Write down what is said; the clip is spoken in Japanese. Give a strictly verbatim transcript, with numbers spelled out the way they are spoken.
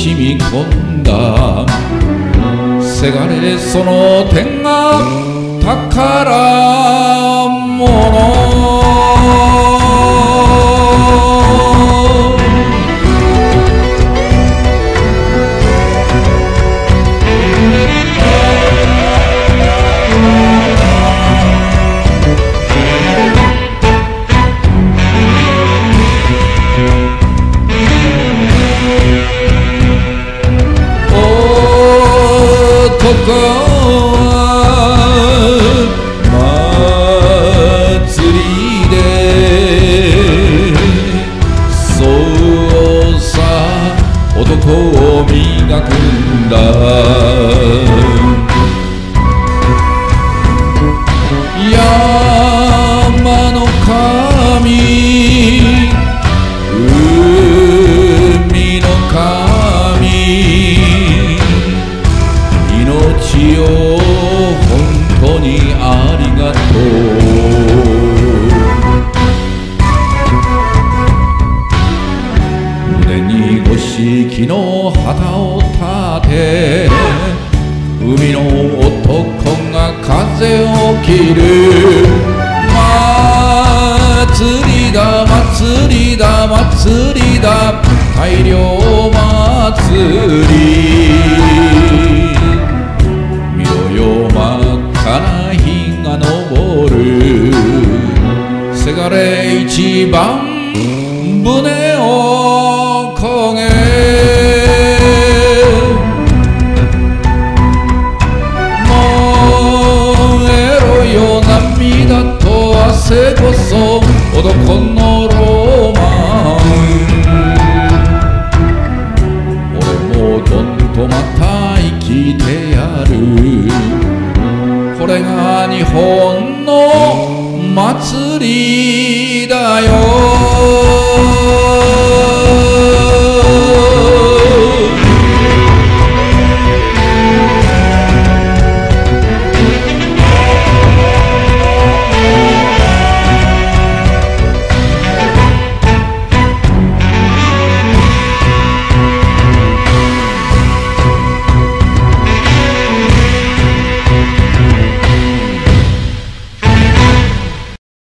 染み込んだせがれその天が宝物男は祭りでそうさ男を磨くんだ山の神海の神命を本当にありがとう胸に五色の旗を立て海の男が風を切る祭りだ祭りだ祭りだ大漁祭り見ろよ真っ赤な日が昇るせがれ一番船をこげ燃えろよ涙と汗こそ男のロマン俺もどんとまた生きてやるこれが日本の祭りだよ